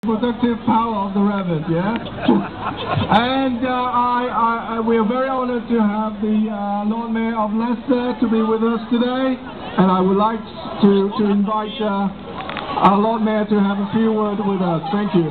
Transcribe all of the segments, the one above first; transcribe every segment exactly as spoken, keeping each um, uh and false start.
productive power of the rabbit, yeah? And uh, I, I, we are very honored to have the uh, Lord Mayor of Leicester to be with us today, and I would like to, to invite uh, our Lord Mayor to have a few words with us. Thank you.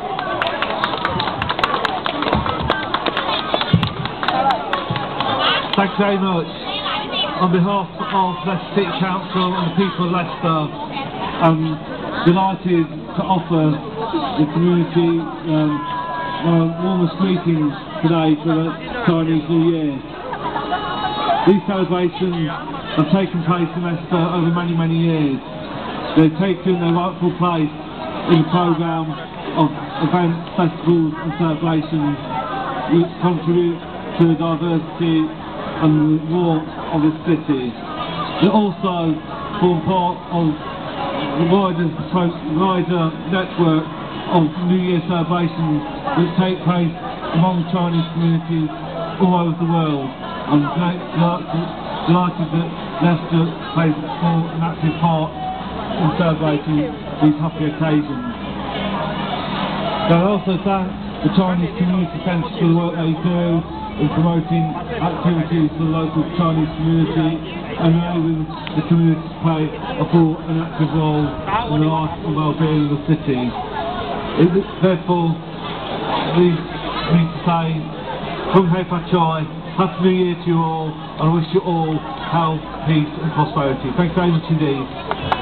Thanks very much. On behalf of Leicester City Council and the people of Leicester, I'm delighted to offer the community um, my warmest greetings today for the Chinese New Year. These celebrations have taken place in Leicester over many, many years. They've taken their rightful place in the programme of events, festivals and celebrations which contribute to the diversity and the warmth of the city. They also form part of the wider, wider network of New Year celebrations which take place among Chinese communities all over the world. I'm delighted that Leicester plays an active part in celebrating these happy occasions. I also thank the Chinese Community Centre for the work they do in promoting activities for the local Chinese community and enabling the community to play a full and active role in the life and well-being of the city. It is therefore leaves me to say, Kung Hei Fat Chai, Happy New Year to you all, and I wish you all health, peace and prosperity. Thanks very much indeed.